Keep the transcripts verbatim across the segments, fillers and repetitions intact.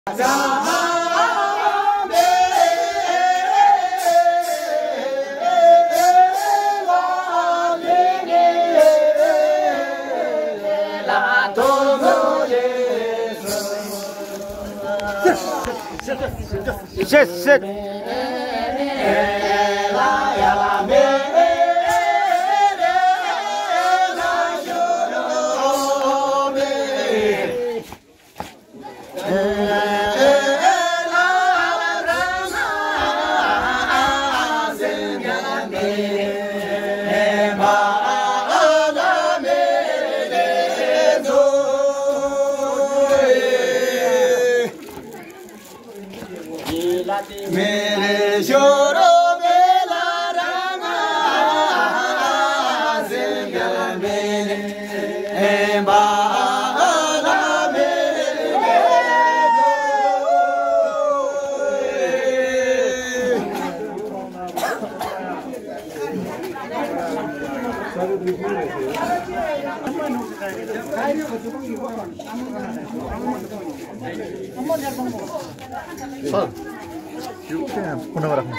Sit, sit. मेरे शोरों में लारांगा सिंगा मेरे बाला मेरे Sir. 그냥 보내고 라고.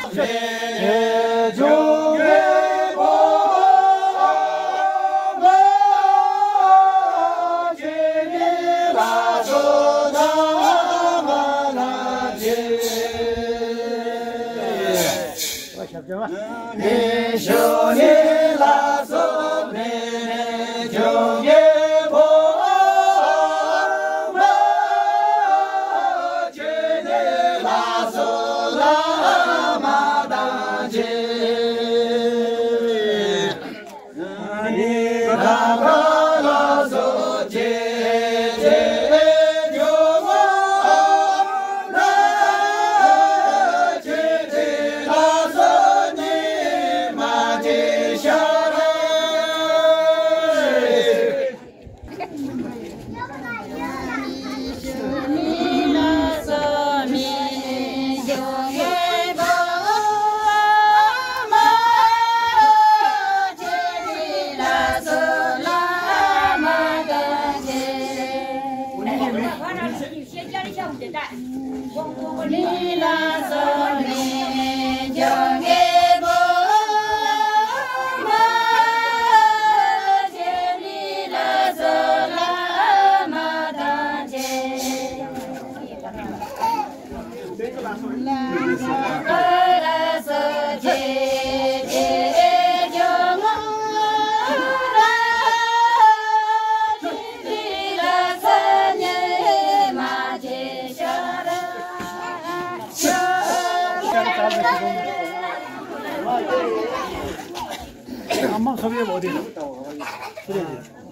엄마 소비에 어디 있나? 그래.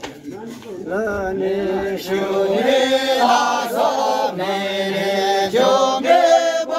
라네 슈니 하서 메네 종게 보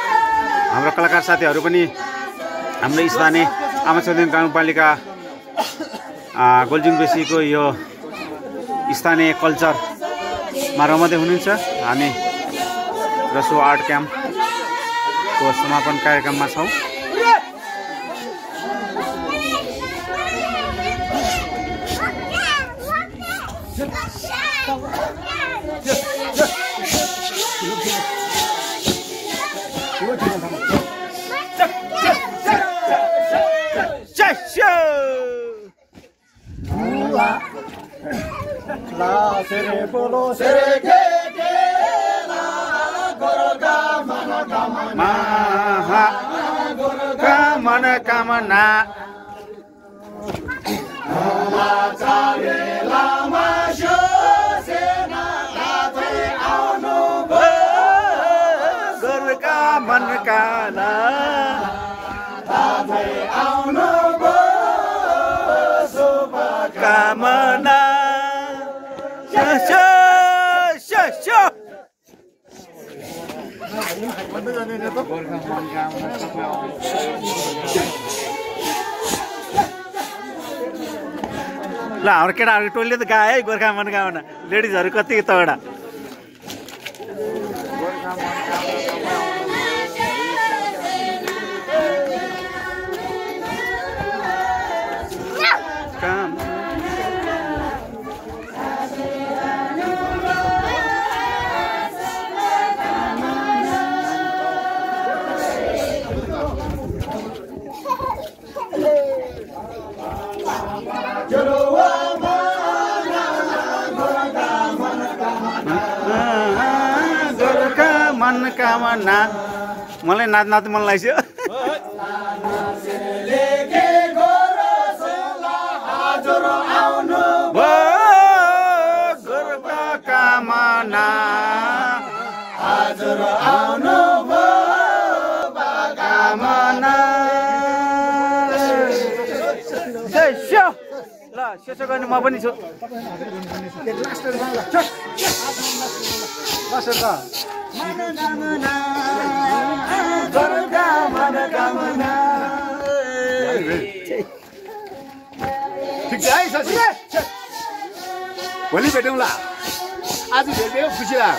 कलाकार साथीहरु पनि हाम्रो स्थानीय आमाचौधरी गाउँपालिका गोल्जिङ बेसीको यो स्थानीय कल्चरमा रमाउँदै हुनुहुन्छ। हामी रसो आर्ट क्याम्पको समापन कार्यक्रममा छौँ। La sere polo sere ke ke la gorga mana kamana maha kamana kamana la chale la ma sho se na la te aunu ba gorga man kana la te aunu ba so ba kamana ल हाम्रो केटाहरूको टोलीले त गाए है गोर्खा मनोकामना। लेडिजहरू कति तगडा। मनोकामना मलाई नाच नाच मन लाग्छ। गोर्खा कामना हजुर आउनु भो कामना ल सेसो गर्ने म पनि छु। ठिक छ है शशी, भोलि भेटौँला। आज भेट्यो खुसी लाग्यो।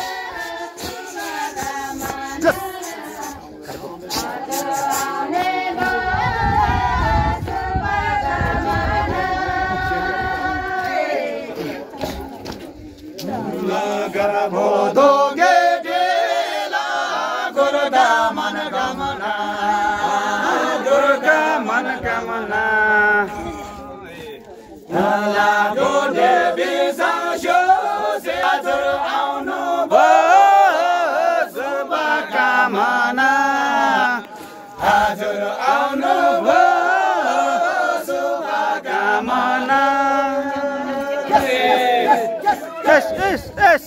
हजुर आउनु भो शुभकामना यस यस यस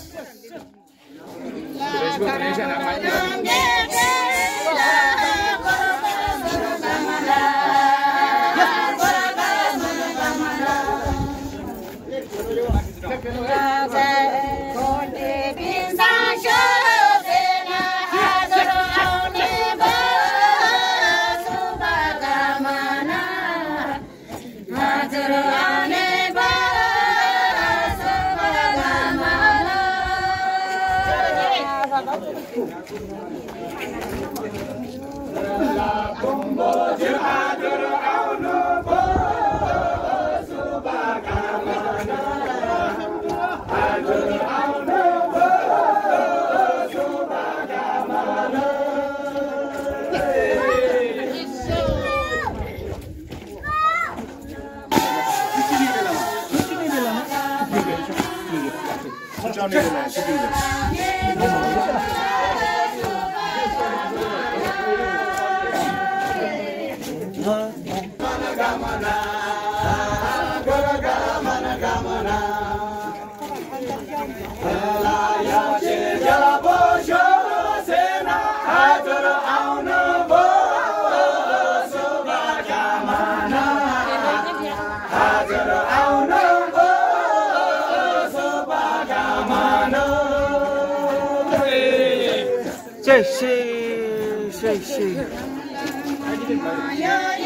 Say, say, say.